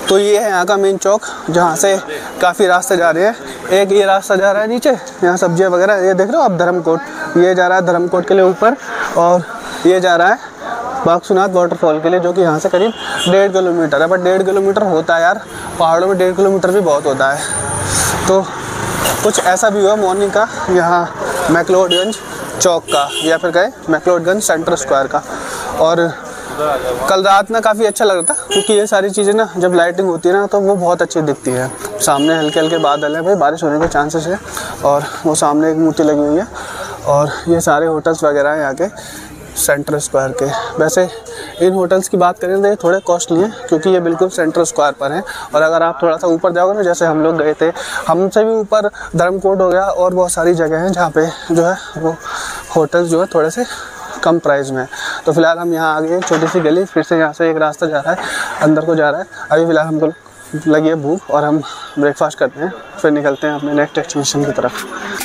तो ये है यहाँ का मेन चौक, जहाँ से काफ़ी रास्ते जा रहे हैं। एक ये रास्ता जा रहा है नीचे, यहाँ सब्जियाँ वगैरह, ये देख रहे हो आप धर्मकोट, ये जा रहा है धर्मकोट के लिए ऊपर, और ये जा रहा है बागसुनाथ वाटरफॉल के लिए, जो कि यहाँ से करीब 1.5 किलोमीटर है। बट 1.5 किलोमीटर होता है यार, पहाड़ों में 1.5 किलोमीटर भी बहुत होता है। तो कुछ ऐसा भी हुआ मॉर्निंग का यहाँ मैक्लोडगंज चौक का, या फिर कहे मैक्लोडगंज सेंटर स्क्वायर का। और कल रात ना काफ़ी अच्छा लग रहा था, क्योंकि ये सारी चीज़ें ना जब लाइटिंग होती है ना तो वो बहुत अच्छी दिखती है। सामने हल्के हल्के बादल है भाई, बारिश होने के चांसेस है, और वो सामने एक मूर्ति लगी हुई है, और ये सारे होटल्स वगैरह हैं यहाँ के सेंटर स्क्वायर के। वैसे इन होटल्स की बात करें तो ये थोड़े कॉस्टली हैं, क्योंकि ये बिल्कुल सेंटर स्क्वायर पर हैं। और अगर आप थोड़ा सा ऊपर जाओगे ना, जैसे हम लोग गए थे, हमसे भी ऊपर धर्मकोट हो गया, और बहुत सारी जगह हैं जहाँ पे जो है वो होटल्स जो है थोड़े से कम प्राइस में है। तो फिलहाल हम यहाँ आ गए, एक छोटी सी गली, फिर से यहाँ से एक रास्ता जा रहा है अंदर को जा रहा है। अभी फिलहाल हमको लगी है भूख, और हम ब्रेकफास्ट करते हैं, फिर निकलते हैं अपने नेक्स्ट डेस्टिनेशन की तरफ।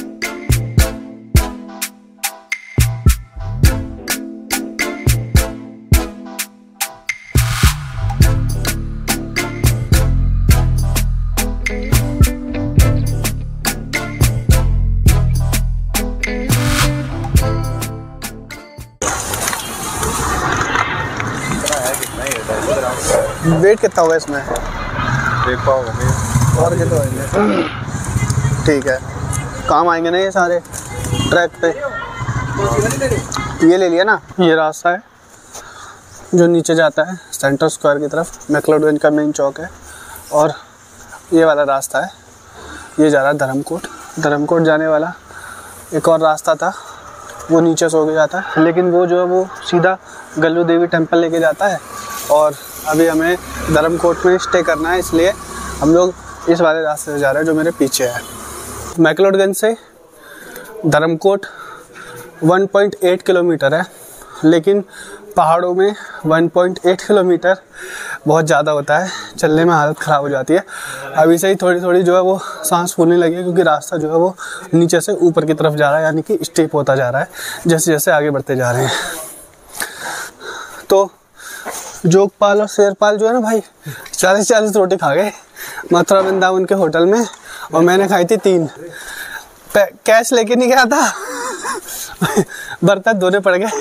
वेट कितना होगा इसमें? देख पाओगे नहीं और कितना होंगे? ठीक है, काम आएंगे ना ये सारे ट्रैक पे। ये ले लिया ना, ये रास्ता है जो नीचे जाता है सेंटर स्क्वायर की तरफ, मैक्लोडगंज का मेन चौक है। और ये वाला रास्ता है, ये जा रहा है धर्मकोट। धर्मकोट जाने वाला एक और रास्ता था, वो नीचे से होके जाता है, लेकिन वो जो है वो सीधा गल्लू देवी टेम्पल लेके जाता है। और अभी हमें धर्मकोट में स्टे करना है, इसलिए हम लोग इस वाले रास्ते से जा रहे हैं जो मेरे पीछे है। मैक्लोडगंज से धर्मकोट 1.8 किलोमीटर है, लेकिन पहाड़ों में 1.8 किलोमीटर बहुत ज़्यादा होता है, चलने में हालत ख़राब हो जाती है। अभी से ही थोड़ी थोड़ी जो है वो सांस फूलने लगी है, क्योंकि रास्ता जो है वो नीचे से ऊपर की तरफ जा रहा है, यानी कि स्टेप होता जा रहा है जैसे जैसे आगे बढ़ते जा रहे हैं। तो जोगपाल और शेरपाल जो है ना भाई, 40-40 रोटी खा गए मथुरा वृंदावन के होटल में, और मैंने खाई थी 3। कैश लेके नहीं गया था बर्तन धोने पड़ गए।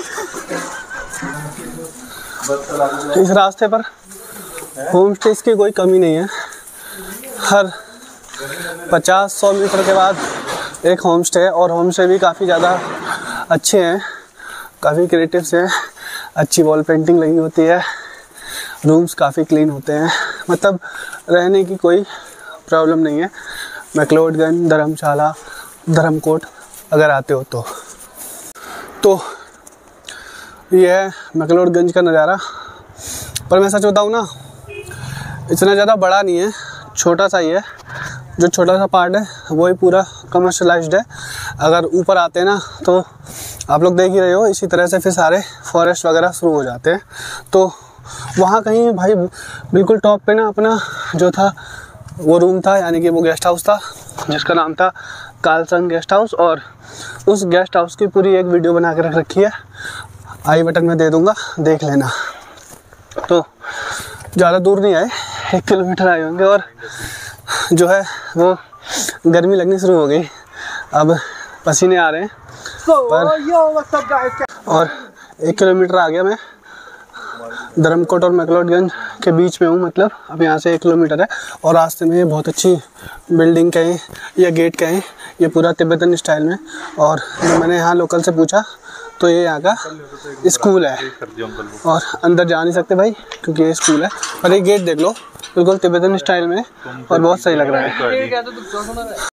इस रास्ते पर होम स्टेज की कोई कमी नहीं है, हर 50-100 मीटर के बाद एक होम स्टे है, और होम स्टे भी काफ़ी ज़्यादा अच्छे हैं, काफ़ी क्रिएटिव से हैं, अच्छी वॉल पेंटिंग लगी होती है, रूम्स काफ़ी क्लीन होते हैं, मतलब रहने की कोई प्रॉब्लम नहीं है। मैक्लोडगंज, धर्मशाला, धर्मकोट अगर आते हो तो ये है मैक्लोडगंज का नज़ारा। पर मैं सच बताऊँ ना, इतना ज़्यादा बड़ा नहीं है, छोटा सा ही है। जो छोटा सा पार्ट है वो ही पूरा कमर्शलाइज्ड है। अगर ऊपर आते हैं ना तो आप लोग देख ही रहे हो, इसी तरह से फिर सारे फॉरेस्ट वगैरह शुरू हो जाते हैं। तो वहाँ कहीं भाई बिल्कुल टॉप पे ना अपना जो था वो रूम था, यानी कि वो गेस्ट हाउस था जिसका नाम था कालसंग गेस्ट हाउस, और उस गेस्ट हाउस की पूरी एक वीडियो बना के रख रखी है, आई बटन में दे दूँगा, देख लेना। तो ज़्यादा दूर नहीं आए, 1 किलोमीटर आए होंगे, और जो है वो गर्मी लगनी शुरू हो गई, अब पसीने आ रहे हैं। और 1 किलोमीटर आ गया मैं, धर्मकोट और मैक्लोडगंज के बीच में हूँ, मतलब अब यहाँ से 1 किलोमीटर है। और रास्ते में बहुत अच्छी बिल्डिंग कहें या गेट कहें, ये पूरा तिब्बतन स्टाइल में। और जब मैंने यहाँ लोकल से पूछा तो ये यहाँ का स्कूल है, और अंदर जा नहीं सकते भाई क्योंकि ये स्कूल है। पर ये गेट देख लो, बिल्कुल तिब्बतन स्टाइल में, और बहुत सही लग रहा है।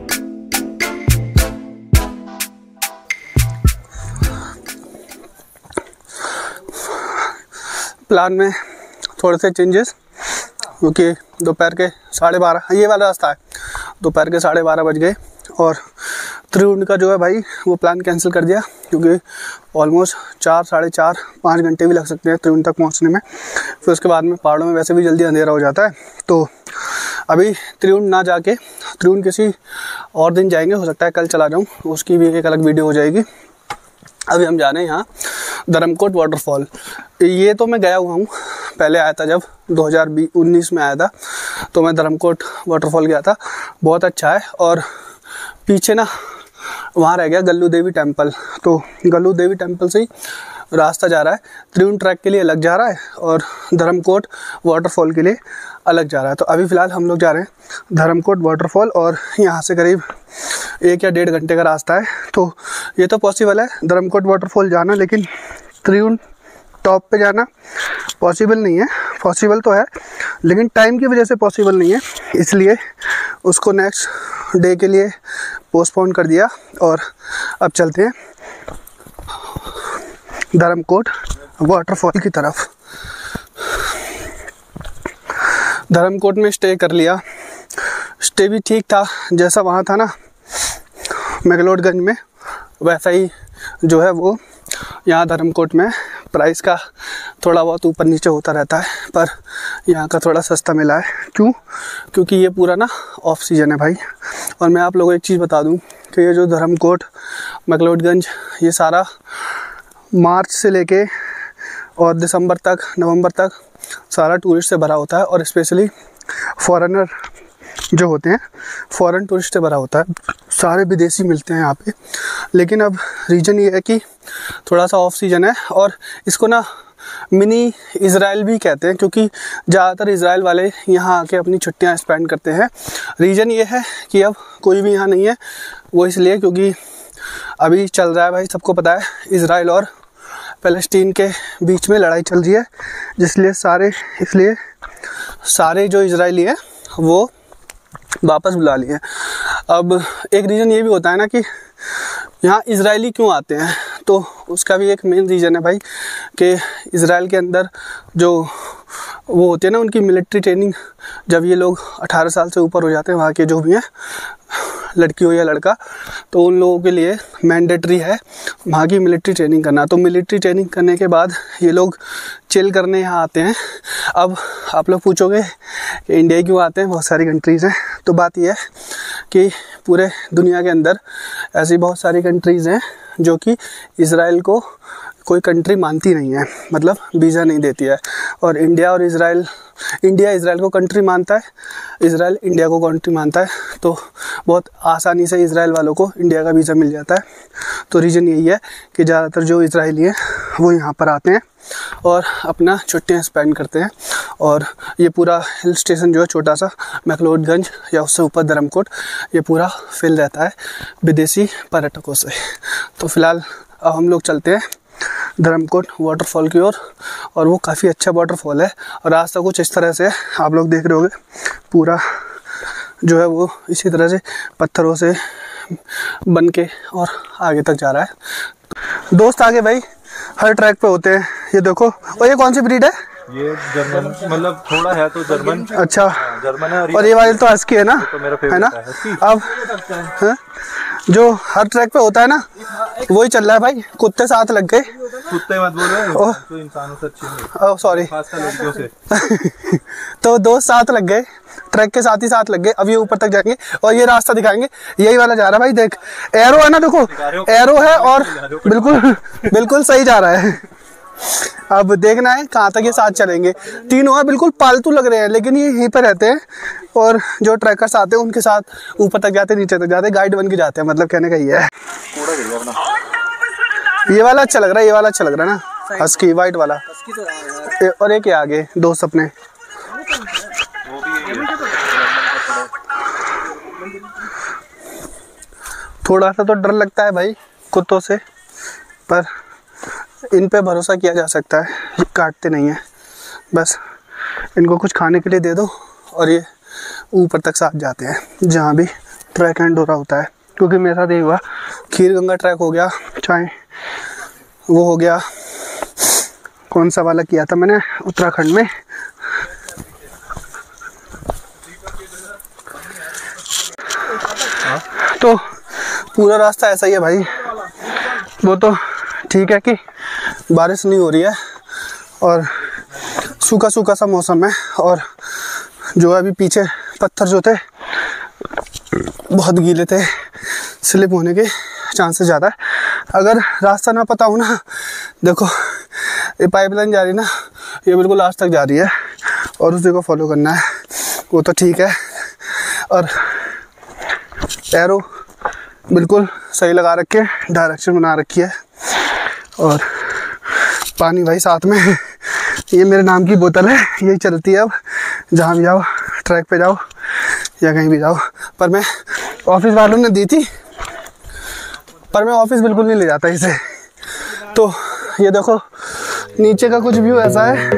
प्लान में थोड़े से चेंजेस, क्योंकि दोपहर के 12:30, ये वाला रास्ता है, दोपहर के 12:30 बज गए, और त्रिउंड का जो है भाई वो प्लान कैंसिल कर दिया, क्योंकि ऑलमोस्ट 4-4.5-5 घंटे भी लग सकते हैं त्रिउंड तक पहुंचने में। फिर उसके बाद में पहाड़ों में वैसे भी जल्दी अंधेरा हो जाता है, तो अभी त्रिउंड ना जाके त्रिउंड किसी और दिन जाएंगे, हो सकता है कल चला जाऊँ, उसकी भी एक अलग वीडियो हो जाएगी। अभी हम जा रहे हैं यहाँ धर्मकोट वाटरफॉल। ये तो मैं गया हुआ हूँ पहले आया था, जब 2019 में आया था, तो मैं धर्मकोट वाटरफॉल गया था, बहुत अच्छा है। और पीछे ना वहाँ रह गया गल्लू देवी टेम्पल, तो गल्लू देवी टेम्पल से ही रास्ता जा रहा है, त्रिउंड ट्रैक के लिए अलग जा रहा है और धर्मकोट वाटरफॉल के लिए अलग जा रहा है। तो अभी फ़िलहाल हम लोग जा रहे हैं धर्मकोट वाटरफॉल, और यहाँ से करीब 1 या 1.5 घंटे का रास्ता है। तो ये तो पॉसिबल है धर्मकोट वाटरफॉल जाना, लेकिन त्रिउंड टॉप पे जाना पॉसिबल नहीं है। पॉसिबल तो है लेकिन टाइम की वजह से पॉसिबल नहीं है, इसलिए उसको नेक्स्ट डे के लिए पोस्टपोन कर दिया। और अब चलते हैं धर्मकोट वाटरफॉल की तरफ। धर्मकोट में स्टे कर लिया, स्टे भी ठीक था, जैसा वहाँ था ना मैक्लोडगंज में, वैसा ही जो है वो यहाँ धर्मकोट में। प्राइस का थोड़ा बहुत ऊपर नीचे होता रहता है, पर यहाँ का थोड़ा सस्ता मिला है। क्यों? क्योंकि ये पूरा ना ऑफ सीजन है भाई। और मैं आप लोगों को एक चीज़ बता दूँ कि ये जो धर्मकोट मैक्लोडगंज, ये सारा मार्च से लेके और दिसंबर तक, नवंबर तक सारा टूरिस्ट से भरा होता है, और स्पेशली फॉरेनर जो होते हैं, फॉरेन टूरिस्ट से भरा होता है, सारे विदेशी मिलते हैं यहाँ पे। लेकिन अब रीज़न ये है कि थोड़ा सा ऑफ सीजन है, और इसको ना मिनी इज़राइल भी कहते हैं, क्योंकि ज़्यादातर इज़राइल वाले यहाँ आके अपनी छुट्टियाँ स्पेंड करते हैं। रीज़न ये है कि अब कोई भी यहाँ नहीं है, वो इसलिए क्योंकि अभी चल रहा है भाई, सबको पता है, इज़राइल और फ़लस्तीन के बीच में लड़ाई चल रही है, इसलिए सारे जो इज़राइली हैं वो वापस बुला लिए। अब एक रीज़न ये भी होता है ना कि यहाँ इज़राइली क्यों आते हैं, तो उसका भी एक मेन रीज़न है भाई कि इज़राइल के अंदर जो वो होते हैं ना, उनकी मिलिट्री ट्रेनिंग, जब ये लोग 18 साल से ऊपर हो जाते हैं, वहाँ के जो भी हैं, लड़की हो या लड़का, तो उन लोगों के लिए मैंडेटरी है वहाँ की मिलिट्री ट्रेनिंग करना। तो मिलिट्री ट्रेनिंग करने के बाद ये लोग चिल करने यहाँ आते हैं। अब आप लोग पूछोगे कि इंडिया क्यों आते हैं, बहुत सारी कंट्रीज़ हैं। तो बात यह है कि पूरे दुनिया के अंदर ऐसी बहुत सारी कंट्रीज़ हैं जो कि इज़राइल को कोई कंट्री मानती नहीं है, मतलब वीज़ा नहीं देती है। और इंडिया इज़राइल को कंट्री मानता है, इज़राइल इंडिया को कंट्री मानता है, तो बहुत आसानी से इज़राइल वालों को इंडिया का वीज़ा मिल जाता है। तो रीज़न यही है कि ज़्यादातर जो इज़राइली हैं वो यहाँ पर आते हैं और अपना छुट्टियाँ स्पेंड करते हैं। और ये पूरा हिल स्टेशन जो है छोटा सा मैक्लोडगंज या उससे ऊपर धर्मकोट, ये पूरा फिल रहता है विदेशी पर्यटकों से। तो फ़िलहाल अब हम लोग चलते हैं धर्मकोट वाटरफॉल की ओर, और वो काफ़ी अच्छा वाटरफॉल है। और रास्ता कुछ इस तरह से आप लोग देख रहे होंगे, पूरा जो है वो इसी तरह से पत्थरों से बन के और आगे तक जा रहा है। दोस्त आगे भाई हर ट्रैक पे होते हैं, ये देखो। और ये कौन सी ब्रीड है? ये जर्मन, मतलब थोड़ा है तो जर्मन। अच्छा, जर्मन है। और ये वाली तो हस्की है ना, तो मेरा है ना? अब है? जो हर ट्रैक पे होता है ना, वही चल रहा है भाई। कुत्ते साथ लग गए। कुत्ते मत बोलो, तो इंसानों से अच्छे नहीं। ओह सॉरी, खासकर लड़कियों से। तो दोस्त साथ लग गए, ट्रैक के साथ ही साथ लग गए। अब ये ऊपर तक जाएंगे और ये रास्ता दिखाएंगे, यही वाला जा रहा है भाई। देख एरो है ना, देखो एरो है, और बिल्कुल सही जा रहा है। अब देखना है कहाँ तक ये साथ चलेंगे। तीनों है, बिल्कुल पालतू लग रहे हैं, लेकिन ये यहीं पे रहते हैं। और जो ट्रैकर्स आते हैं उनके साथ ऊपर तक जाते, नीचे तक जाते, गाइड बन के जाते हैं, मतलब कहने का ये है। ये वाला अच्छा लग रहा है, ये वाला अच्छा लग रहा है ना, हस्की वाइट वाला। और एक आगे दोस्त अपने। थोड़ा सा तो डर लगता है भाई कुत्तों से, पर इन पे भरोसा किया जा सकता है, ये काटते नहीं हैं। बस इनको कुछ खाने के लिए दे दो और ये ऊपर तक साथ जाते हैं जहाँ भी ट्रैक एंड हो रहा होता है। क्योंकि मेरे साथ ये हुआ, खीर गंगा ट्रैक हो गया, चाहे वो हो गया, कौन सा वाला किया था मैंने उत्तराखंड में, तो पूरा रास्ता ऐसा ही है भाई। वो तो ठीक है कि बारिश नहीं हो रही है और सूखा सूखा सा मौसम है, और जो अभी पीछे पत्थर जो थे बहुत गीले थे, स्लिप होने के चांसेस ज़्यादा है। अगर रास्ता ना पता हो ना, देखो ये पाइपलाइन जा रही ना, ये बिल्कुल लास्ट तक जा रही है और उसी को फॉलो करना है, वो तो ठीक है। और एरो बिल्कुल सही लगा रखे, डायरेक्शन बना रखी है। और पानी भाई साथ में, ये मेरे नाम की बोतल है, यही चलती है अब जहाँ भी जाओ, ट्रैक पे जाओ या कहीं भी जाओ। पर मैं ऑफिस वालों ने दी थी, पर मैं ऑफिस बिल्कुल नहीं ले जाता इसे। तो ये देखो नीचे का कुछ व्यू ऐसा है।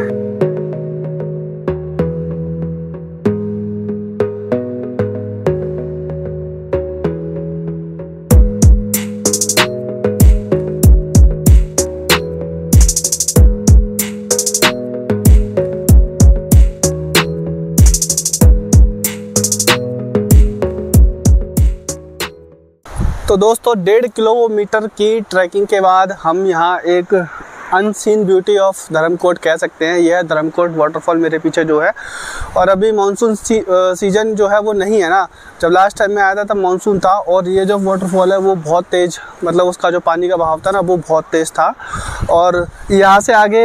तो दोस्तों 1.5 किलोमीटर की ट्रैकिंग के बाद हम यहाँ एक अनसीन ब्यूटी ऑफ धर्मकोट कह सकते हैं। यह धर्मकोट वाटरफॉल मेरे पीछे जो है। और अभी मानसून सीजन जो है वो नहीं है ना, जब लास्ट टाइम में आया था तब मानसून था। और ये जो वाटरफॉल है वो बहुत तेज़, मतलब उसका जो पानी का बहाव था ना वो बहुत तेज़ था। और यहाँ से आगे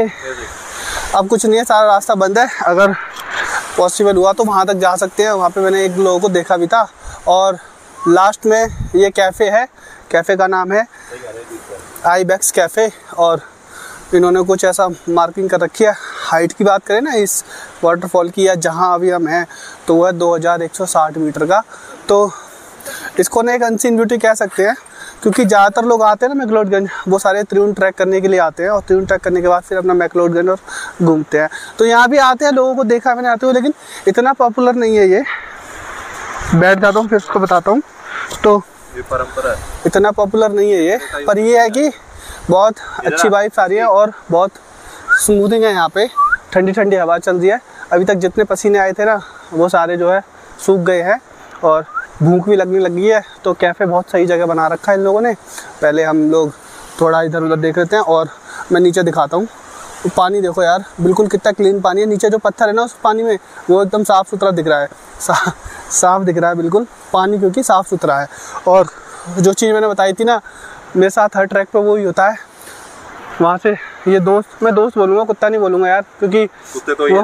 अब कुछ नहीं है, सारा रास्ता बंद है। अगर पॉसिबल हुआ तो वहाँ तक जा सकते हैं, वहाँ पर मैंने एक लोगों को देखा भी था। और लास्ट में ये कैफ़े है, कैफ़े का नाम है आईबेक्स कैफ़े। और इन्होंने कुछ ऐसा मार्किंग कर रखी है। हाइट की बात करें ना इस वाटरफॉल की, या जहाँ अभी हम हैं, तो वह 2160 मीटर का। तो इसको ना एक अनसीन ब्यूटी कह सकते हैं, क्योंकि ज़्यादातर लोग आते हैं ना मैक्लोडगंज, वो सारे त्रिउंड ट्रैक करने के लिए आते हैं। और त्रिउंड ट्रैक करने के बाद फिर अपना मैक्लोडगंज और घूमते हैं। तो यहाँ भी आते हैं, लोगों को देखा मैंने आते हुए, लेकिन इतना पॉपुलर नहीं है ये। बैठ जाता हूँ फिर उसको बताता हूँ। तो ये परंपरा है, इतना पॉपुलर नहीं है ये, पर ये है कि बहुत अच्छी वाइब्स आ रही है और बहुत स्मूथिंग है यहाँ पे। ठंडी ठंडी हवा चल रही है। अभी तक जितने पसीने आए थे ना वो सारे जो है सूख गए हैं और भूख भी लगने लगी है। तो कैफ़े बहुत सही जगह बना रखा है इन लोगों ने। पहले हम लोग थोड़ा इधर उधर देख लेते हैं और मैं नीचे दिखाता हूँ। पानी देखो यार, बिल्कुल कितना क्लीन पानी है। नीचे जो पत्थर है ना उस पानी में, वो एकदम साफ़ सुथरा दिख रहा है, साफ़ दिख रहा है बिल्कुल पानी, क्योंकि साफ़ सुथरा है। और जो चीज़ मैंने बताई थी ना, मेरे साथ हर ट्रैक पे वो ही होता है। वहाँ से ये दोस्त, मैं दोस्त बोलूँगा, कुत्ता नहीं बोलूँगा यार, क्योंकि कुत्ते तो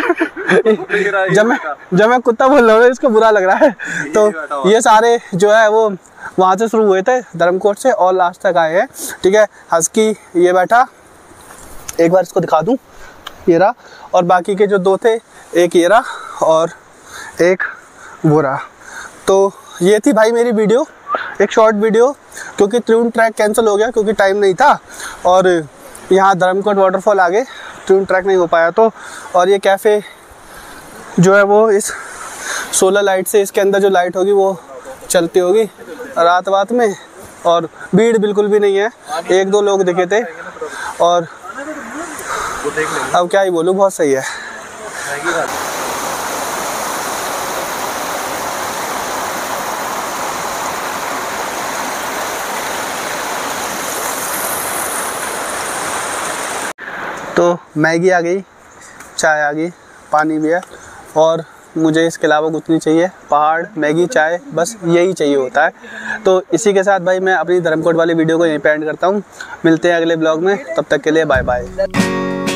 ये जब मैं कुत्ता बोल रहा हूँ इसको बुरा लग रहा है। तो ये सारे जो है वो वहाँ से शुरू हुए थे धर्मकोट से और लास्ट तक आए हैं। ठीक है, हस्की ये बैठा, एक बार इसको दिखा दूँ, ये रहा। और बाकी के जो दो थे, एक ये रहा और एक वो रहा। तो ये थी भाई मेरी वीडियो, एक शॉर्ट वीडियो, क्योंकि त्रिउंड ट्रैक कैंसिल हो गया क्योंकि टाइम नहीं था। और यहाँ धर्मकोट वाटरफॉल आ गए, त्रिउंड ट्रैक नहीं हो पाया तो। और ये कैफ़े जो है वो इस सोलर लाइट से, इसके अंदर जो लाइट होगी वो चलती होगी रात में। और भीड़ बिल्कुल भी नहीं है, 1-2 लोग दिखे थे। और अब क्या ही बोलूँ, बहुत सही है। तो मैगी आ गई, चाय आ गई, पानी भी है। और मुझे इसके अलावा कुछ नहीं चाहिए। पहाड़, मैगी, चाय, बस यही चाहिए होता है। तो इसी के साथ भाई मैं अपनी धर्मकोट वाली वीडियो को यहीं पे एंड करता हूँ। मिलते हैं अगले ब्लॉग में, तब तक के लिए बाय बाय।